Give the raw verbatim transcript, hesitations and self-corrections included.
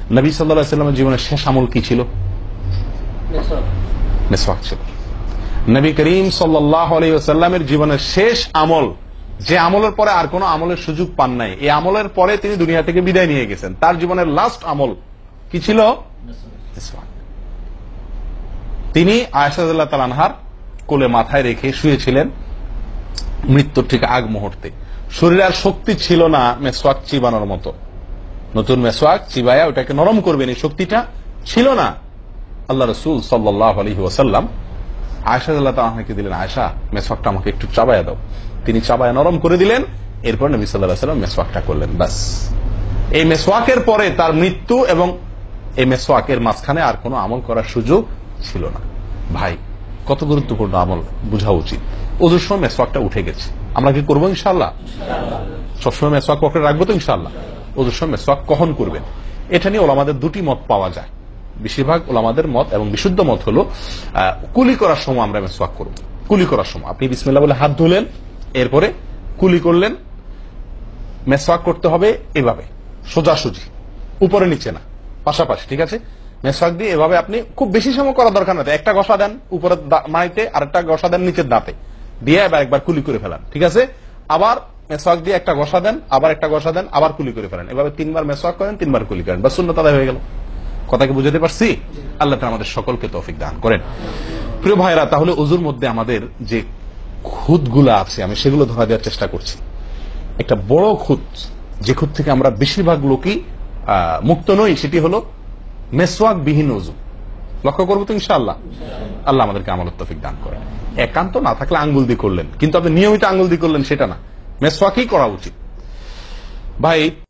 নবী সাল্লাল্লাহু আলাইহি ওয়াসাল্লামের জীবনের শেষ আমল কি ছিল? মেসওয়াক ছিল। নবী করিম সাল্লাল্লাহু আলাইহি ওয়াসাল্লামের জীবনের শেষ আমল, যে আমলের পরে আর কোন আমলের সুযোগ পান নাই, এই আমলের পরে তিনি দুনিয়া থেকে বিদায় নিয়ে গেছেন, তার জীবনের লাস্ট আমল কি ছিল? মেসওয়াক। তিনি আয়েশা রাদিয়াল্লাহু তাআলা আনহার কোলে মাথায় রেখে শুয়েছিলেন মৃত্যুর ঠিক আগ মুহূর্তে। শরীরে আর শক্তি ছিল না মেসওয়াক চিবানোর মতো, নতুন মেসওয়াক চিবায়া ওটাকে নরম করবেন এই শক্তিটা ছিল না। আল্লাহ রাসূল সাল্লাল্লাহু আলাইহি ওয়াসাল্লাম আয়েশা রাদিয়াল্লাহু তাআলা আনহাকে দিলেন, আয়েশা মেসওয়াকটা আমাকে একটু চাবায়া দাও। তিনি চাবায়া নরম করে দিলেন, এরপর নবী সাল্লাল্লাহু আলাইহি ওয়াসাল্লাম মেসওয়াকটা করলেন। বাস, এই মেসওয়াকের পরে তার মৃত্যু এবং এই মেসওয়াকের মাঝখানে আর কোনো আমল করার সুযোগ ছিল না। ভাই, কত গুরুত্বপূর্ণ আমল বোঝা উচিত। ওজুর সময় মেসওয়াকটা উঠে গেছে, আমরা কি করবো? ইনশাআল্লাহ সবসময় মেসওয়াক পকেটে রাখবো তো ইনশাআল্লাহ। ওজুর সময় মেসওয়াক কখন করবেন, এটা নিয়ে ওলামাদের দুটি মত পাওয়া যায়। বেশিরভাগ ওলামাদের মত এবং বিশুদ্ধ মত হলো কুলি করার সময় আমরা মেসওয়াক করব। কুলি করার সময় আপনি বিসমিল্লাহ বলে হাত ধুলেন, এরপরে কুলি করলেন। মেসওয়াক করতে হবে এভাবে, সোজাসুজি, উপরে নিচে না, পাশাপাশি, ঠিক আছে? মেসওয়াক দিয়ে এভাবে আপনি খুব বেশি সময় করার দরকার নেই, একটা ঘষা দেন উপরের মাড়িতে, আর একটা ঘষা দেন নিচের দাঁতে, দিয়ে এবার একবার কুলি করে ফেলান, ঠিক আছে? আবার মেসওয়াক দিয়ে একটা ঘষা দেন, আবার একটা ঘষা দেন, আবার কুলি করে ফেলেন। এভাবে তিনবার মেসওয়াক করেন, তিনবার কুলি করেন, বা সুন্নাত আদায় হয়ে গেল। কথাকে বুঝাতে পারছি? আল্লাহ তাআলা আমাদের সকলকে তৌফিক দান করেন। প্রিয় ভাইরা, তাহলে ওযুর মধ্যে আমাদের যে খুঁতগুলো আছে আমি সেগুলো ধরা দেওয়ার চেষ্টা করছি। একটা বড় খুঁত, যে খুঁত থেকে আমরা বেশিরভাগ লোকই মুক্ত নই, সেটি হলো মেসওয়াক বিহীন ওযু। লক্ষ্য করবো তো ইনশাআল্লাহ। আল্লাহ আমাদেরকে আমলের তৌফিক দান করেন। একান্ত না থাকলে আঙ্গুল দিয়ে করলেন, কিন্তু আপনি নিয়মিত আঙ্গুল দিয়ে করলেন সেটা না, মেসওয়াকই করা উচিত। ভাই